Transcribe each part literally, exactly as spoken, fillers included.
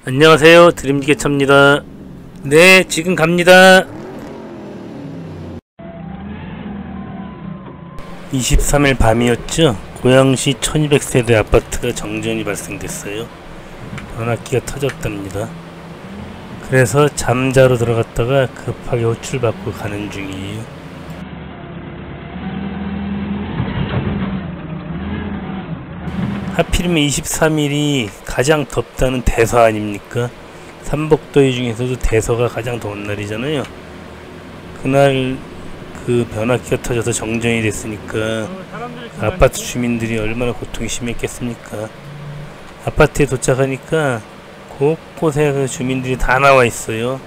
안녕하세요, 드림지게차입니다. 네, 지금 갑니다. 이십삼 일 밤이었죠. 고양시 천이백 세대 아파트가 정전이 발생됐어요. 변압기가 터졌답니다. 그래서 잠자러 들어갔다가 급하게 호출받고 가는 중이에요. 하필이면 이십삼 일이 가장 덥다는 대서 아닙니까? 삼복더위 중에서도 대서가 가장 더운 날이잖아요. 그날 그 변압기가 터져서 정전이 됐으니까 아파트 주민들이 얼마나 고통이 심했겠습니까? 아파트에 도착하니까 곳곳에 그 주민들이 다 나와 있어요.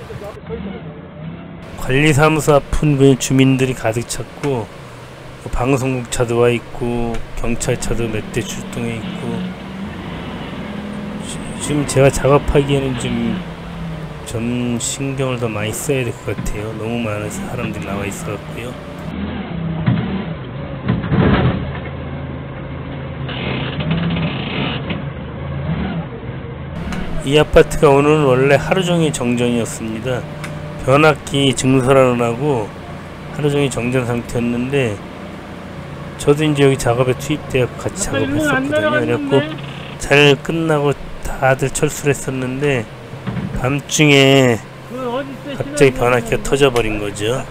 관리사무소 앞은 그 주민들이 가득 찼고, 방송국차도 와 있고 경찰차도 몇 대 출동해 있고, 지금 제가 작업하기에는 좀, 좀 신경을 더 많이 써야 될 것 같아요. 너무 많은 사람들이 나와 있어 갖고요. 이 아파트가 오늘은 원래 하루종일 정전이었습니다. 변압기 증설하러 나고 하루종일 정전 상태였는데, 저도 이제 여기 작업에 투입되어 같이 작업했었거든요. 그래갖고 잘 끝나고 다들 철수를 했었는데, 밤중에 갑자기 변압기가 터져버린 거죠.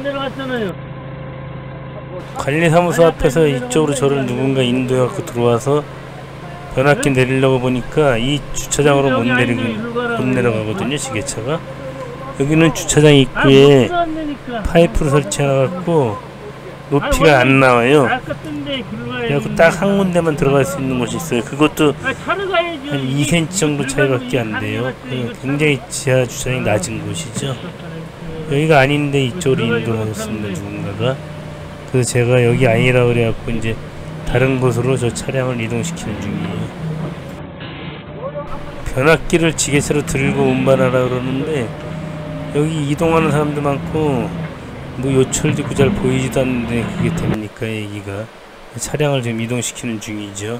관리사무소 앞에서 이쪽으로 저를 누군가 인도해갖고 들어와서 변압기 내리려고 보니까 이 주차장으로 못 내리고 못 내려가거든요, 지게차가. 여기는 주차장 입구에 파이프를 설치해갖고 높이가 안 나와요. 그래갖고 딱 한 군데만 들어갈 수 있는 곳이 있어요. 그것도 한 이 센티미터 정도 차이밖에 안 돼요. 굉장히 지하 주차장이 낮은 곳이죠. 여기가 아닌데 이쪽으로 인도하셨습니다, 누군가가. 그래서 제가 여기 아니라 그래갖고 이제 다른 곳으로 저 차량을 이동시키는 중이에요. 변압기를 지게차로 들고 운반하라 그러는데, 여기 이동하는 사람도 많고 뭐 요철도 있고 잘 보이지도 않는데 그게 됩니까, 얘기가. 차량을 지금 이동시키는 중이죠.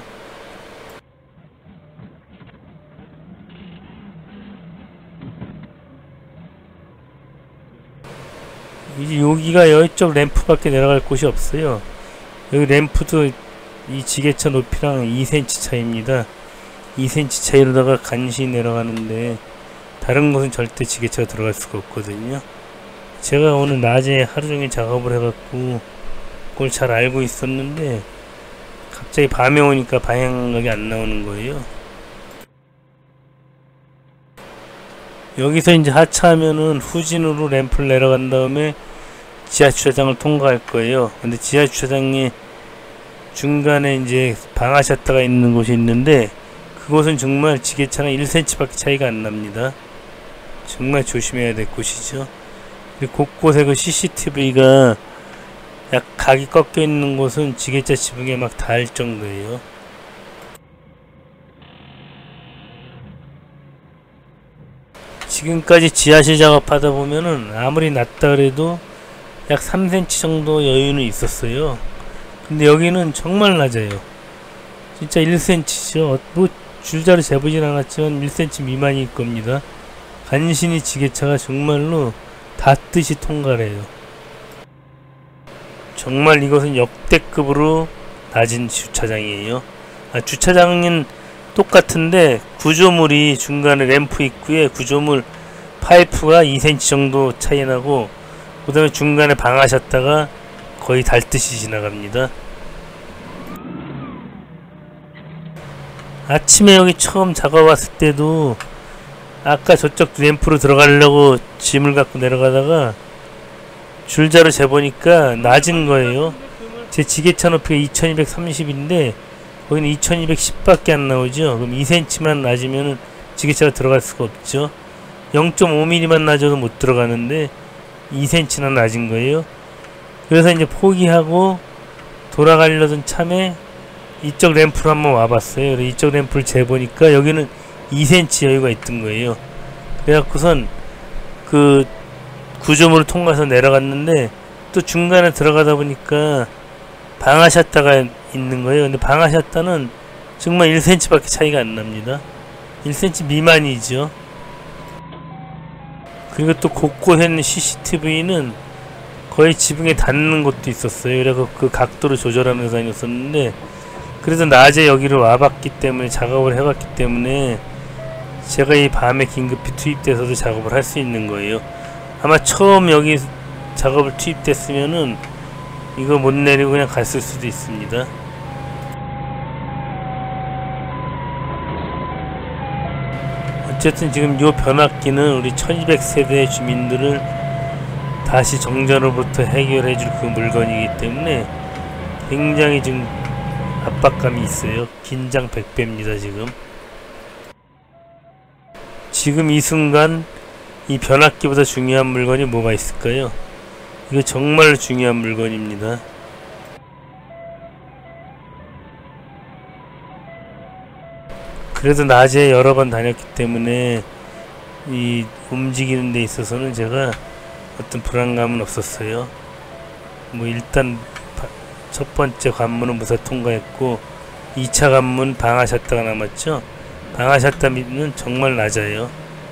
이제 여기가 이쪽 램프밖에 내려갈 곳이 없어요. 여기 램프도 이 지게차 높이랑 이 센티미터 차이입니다. 이 센티미터 차이로다가 간신히 내려가는데, 다른 곳은 절대 지게차가 들어갈 수가 없거든요. 제가 오늘 낮에 하루종일 작업을 해갖고 그걸 잘 알고 있었는데, 갑자기 밤에 오니까 방향각이 안 나오는 거예요. 여기서 이제 하차하면은 후진으로 램프를 내려간 다음에 지하 주차장을 통과할 거예요. 근데 지하 주차장에 중간에 이제 방아샷다가 있는 곳이 있는데, 그곳은 정말 지게차는 일 센티미터 밖에 차이가 안 납니다. 정말 조심해야 될 곳이죠. 곳곳에 그 씨씨티비가 약 각이 꺾여 있는 곳은 지게차 지붕에 막 닿을 정도예요. 지금까지 지하실 작업하다 보면은 아무리 낮다 그래도 약 삼 센티미터 정도 여유는 있었어요. 근데 여기는 정말 낮아요. 진짜 일 센티미터죠. 뭐 줄자로 재보진 않았지만 일 센티미터 미만일 겁니다. 간신히 지게차가 정말로 닿듯이 통과를 해요. 정말 이것은 역대급으로 낮은 주차장이에요. 아, 주차장은 똑같은데 구조물이 중간에 램프 입구에 구조물 파이프가 이 센티미터 정도 차이 나고, 그 다음에 중간에 방아셨다가 거의 닿듯이 지나갑니다. 아침에 여기 처음 작업 왔을 때도 아까 저쪽 램프로 들어가려고 짐을 갖고 내려가다가 줄자로 재보니까 낮은 거예요. 제 지게차 높이가 이천이백삼십인데 거기는 이천이백십 밖에 안 나오죠. 그럼 이 센티미터만 낮으면 지게차가 들어갈 수가 없죠. 영 점 오 밀리미터만 낮아도 못 들어가는데 이 센티미터나 낮은 거예요. 그래서 이제 포기하고 돌아가려던 참에 이쪽 램프로 한번 와봤어요. 이쪽 램프를 재보니까 여기는 이 센티미터 여유가 있던 거예요. 그래갖고선 그 구조물을 통과해서 내려갔는데, 또 중간에 들어가다 보니까 방아샷다가 있는 거예요. 근데 방아샷다는 정말 일 센티미터 밖에 차이가 안 납니다. 일 센티미터 미만이죠. 그리고 또 곳곳에 있는 씨씨티비는 거의 지붕에 닿는 곳도 있었어요. 그래서 그 각도를 조절하면서 다녔었는데, 그래서 낮에 여기를 와봤기 때문에, 작업을 해봤기 때문에 제가 이 밤에 긴급히 투입돼서도 작업을 할 수 있는 거예요. 아마 처음 여기 작업을 투입됐으면은 이거 못 내리고 그냥 갔을 수도 있습니다. 어쨌든 지금 요 변압기는 우리 천이백 세대 주민들을 다시 정전으로부터 해결해 줄 그 물건이기 때문에 굉장히 지금 압박감이 있어요. 긴장 백 배입니다 지금. 지금 이 순간 이 변압기보다 중요한 물건이 뭐가 있을까요? 이거 정말 중요한 물건입니다. 그래도 낮에 여러 번 다녔기 때문에 이 움직이는 데 있어서는 제가 어떤 불안감은 없었어요. 뭐 일단 첫 번째 관문은 무사 통과했고, 이 차 관문 방아샷다가 남았죠. 방아샷다는 정말 낮아요.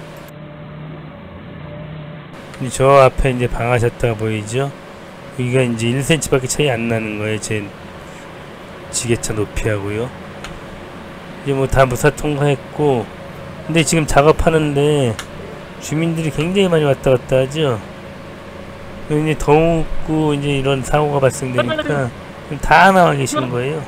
저 앞에 이제 방아샷다가 보이죠? 여기가 이제 일 센티미터 밖에 차이 안 나는 거예요. 제 지게차 높이하고요. 이제 뭐 다 무사 통과했고, 근데 지금 작업하는데 주민들이 굉장히 많이 왔다 갔다 하죠. 이제 더욱고 이제 이런 사고가 발생되니까 다 나와 계시는 거예요.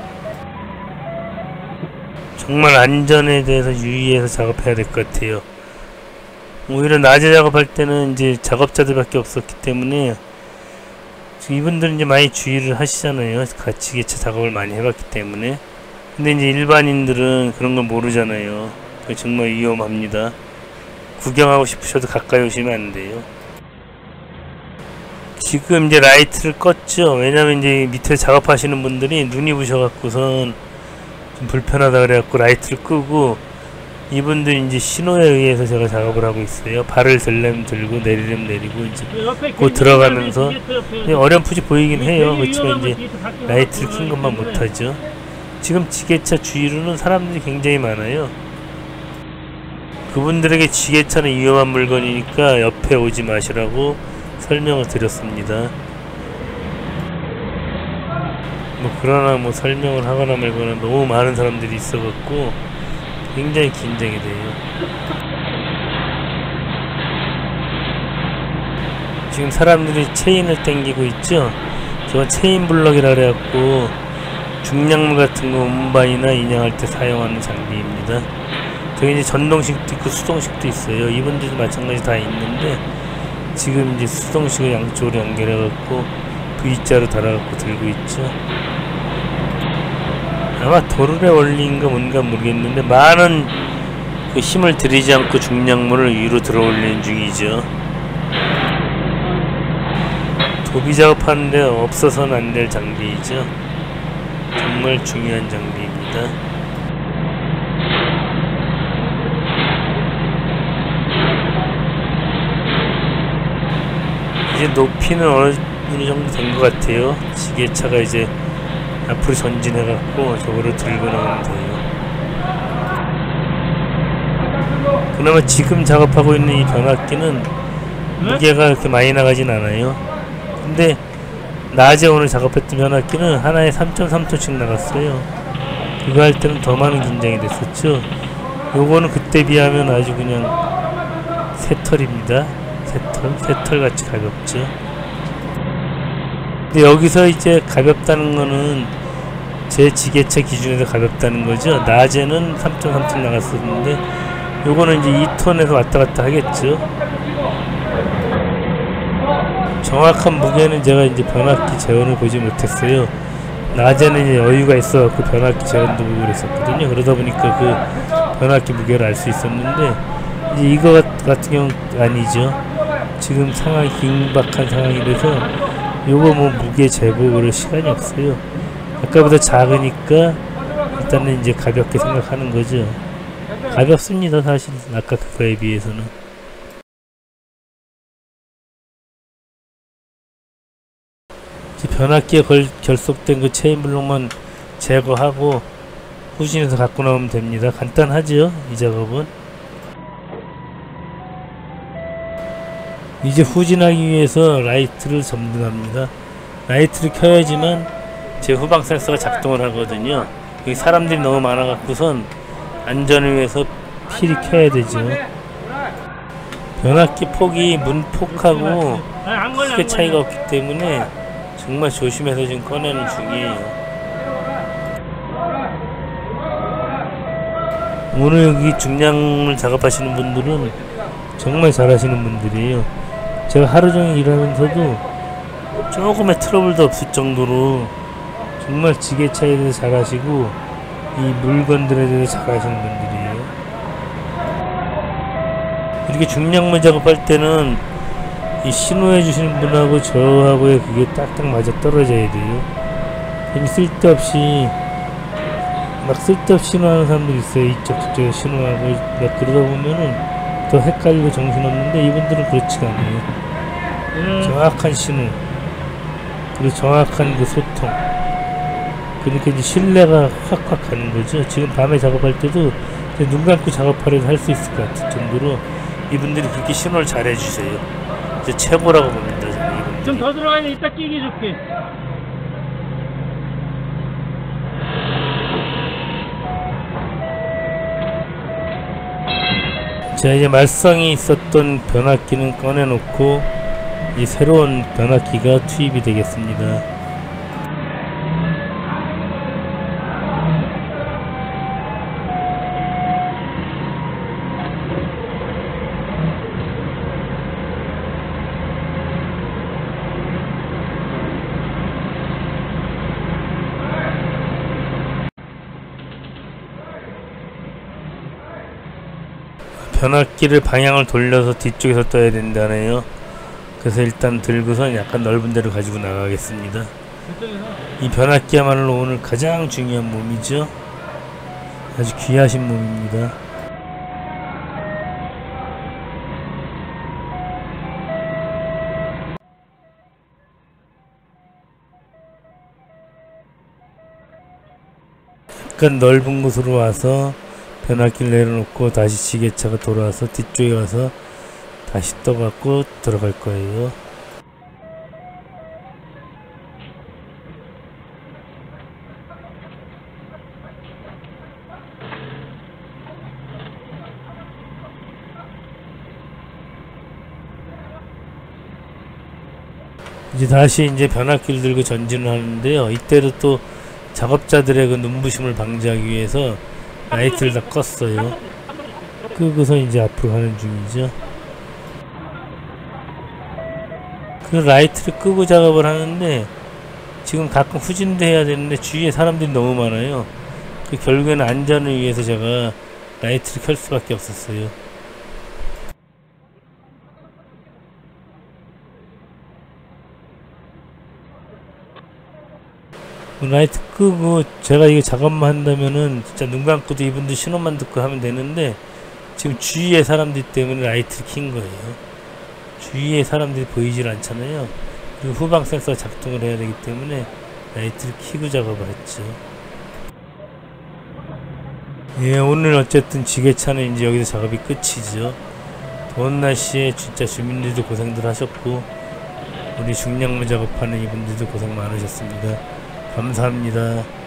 정말 안전에 대해서 유의해서 작업해야 될 것 같아요. 오히려 낮에 작업할 때는 이제 작업자들밖에 없었기 때문에 이분들은 이제 많이 주의를 하시잖아요. 지게차 작업을 많이 해봤기 때문에. 근데 이제 일반인들은 그런 걸 모르잖아요. 정말 위험합니다. 구경하고 싶으셔도 가까이 오시면 안 돼요. 지금 이제 라이트를 껐죠. 왜냐면 이제 밑에 작업하시는 분들이 눈이 부셔갖고선 좀 불편하다 그래갖고 라이트를 끄고, 이분들이 이제 신호에 의해서 제가 작업을 하고 있어요. 발을 들려면 들고 내리려면 내리고 이제 곧 들어가면서 어렴풋이 보이긴 해요. 그렇지만 이제 라이트를 킨 것만 못하죠. 지금 지게차 주위로는 사람들이 굉장히 많아요. 그분들에게 지게차는 위험한 물건이니까 옆에 오지 마시라고 설명을 드렸습니다. 뭐 그러나 뭐 설명을 하거나 말거나 너무 많은 사람들이 있어갖고 굉장히 긴장이 돼요. 지금 사람들이 체인을 당기고 있죠. 저건 체인 블럭이라 그래갖고 중량물 같은 거 운반이나 인양할 때 사용하는 장비입니다. 저기 이제 전동식도 있고 수동식도 있어요. 이분들도 마찬가지 다 있는데 지금 이제 수동식을 양쪽으로 연결해갖고 V자로 달아갖고 들고 있죠. 아마 도르의 원리인가 뭔가 모르겠는데 많은 그 힘을 들이지 않고 중량물을 위로 들어올리는 중이죠. 도비 작업하는데 없어서는 안 될 장비이죠. 정말 중요한 장비입니다. 이제 높이는 어느 정도 된 것 같아요. 지게차가 이제 앞으로 전진해갖고 저거를 들고 나오면 돼요. 그나마 지금 작업하고 있는 이 변압기는 무게가 그렇게 많이 나가진 않아요. 근데 낮에 오늘 작업했던 변압기는 하나에 삼 점 삼 톤씩 나갔어요. 그거 할 때는 더 많은 긴장이 됐었죠. 요거는 그때 비하면 아주 그냥 새털입니다. 새털, 새털같이 가볍죠. 근데 여기서 이제 가볍다는 거는 제 지게차 기준에서 가볍다는 거죠. 낮에는 삼 점 삼 톤 나갔었는데 요거는 이제 이 톤에서 왔다 갔다 하겠죠. 정확한 무게는 제가 이제 변압기 재원을 보지 못했어요. 낮에는 이제 여유가 있어갖고 변압기 재원도 보고 그랬었거든요. 그러다 보니까 그 변압기 무게를 알 수 있었는데 이제 이거 같은 경우는 아니죠. 지금 상황이 긴박한 상황이라서 요거 뭐 무게 재고 그럴 시간이 없어요. 아까보다 작으니까 일단은 이제 가볍게 생각하는 거죠. 가볍습니다 사실 아까 그거에 비해서는. 변압기에 걸, 결속된 그 체인 블록만 제거하고 후진해서 갖고 나오면 됩니다. 간단하죠, 이 작업은. 이제 후진하기 위해서 라이트를 점등합니다. 라이트를 켜야지만 제 후방 센서가 작동을 하거든요. 여기 사람들이 너무 많아 갖고선 안전을 위해서 필히 켜야 되죠. 변압기 폭이 문폭하고 크게 차이가 없기 때문에 정말 조심해서 지금 꺼내는 중이에요. 오늘 여기 중량을 작업하시는 분들은 정말 잘하시는 분들이에요. 제가 하루종일 일하면서도 조금의 트러블도 없을 정도로 정말 지게차에 대해서 잘하시고 이 물건들에 대해서 잘하시는 분들이에요. 이렇게 중량물 작업할 때는 이 신호해 주시는 분하고 저하고의 그게 딱딱 맞아 떨어져야 돼요. 괜히 쓸데없이 막 쓸데없이 신호하는 사람들 있어요. 이쪽 저쪽 신호하고 막 그러다 보면은 더 헷갈리고 정신없는데, 이분들은 그렇지가 않아요. 음. 정확한 신호 그리고 정확한 그 소통, 그러니까 이제 신뢰가 확확 가는 거죠. 지금 밤에 작업할 때도 눈 감고 작업하려도 할 수 있을 것 같을 정도로 이분들이 그렇게 신호를 잘 해주세요. 이제 최고라고 봅니다, 저는. 좀 더 들어가야 돼. 이따 끼게 줄게. 자, 이제 말썽이 있었던 변압기는 꺼내놓고 이 새로운 변압기가 투입이 되겠습니다. 변압기를 방향을 돌려서 뒤쪽에서 떠야 된다네요. 그래서 일단 들고선 약간 넓은 데로 가지고 나가겠습니다. 이 변압기야말로 오늘 가장 중요한 몸이죠. 아주 귀하신 몸입니다. 약간 넓은 곳으로 와서 변압기를 내려놓고 다시 지게차가 돌아와서 뒤쪽에 가서 다시 떠갖고 들어갈 거예요. 이제 다시 이제 변압기를 들고 전진을 하는데요. 이때도 또 작업자들의 그 눈부심을 방지하기 위해서 라이트를 다 껐어요. 끄고서 이제 앞으로 가는 중이죠. 그 라이트를 끄고 작업을 하는데 지금 가끔 후진도 해야 되는데 주위에 사람들이 너무 많아요. 그 결국에는 안전을 위해서 제가 라이트를 켤 수밖에 없었어요. 라이트 끄고 제가 이거 작업만 한다면은 진짜 눈 감고도 이분들 신호만 듣고 하면 되는데, 지금 주위에 사람들 때문에 라이트를 킨 거예요. 주위에 사람들이 보이질 않잖아요. 그리고 후방 센서가 작동을 해야 되기 때문에 라이트를 켜고 작업을 했죠. 예, 오늘 어쨌든 지게차는 이제 여기서 작업이 끝이죠. 더운 날씨에 진짜 주민들도 고생들 하셨고 우리 중량물 작업하는 이분들도 고생 많으셨습니다. 감사합니다.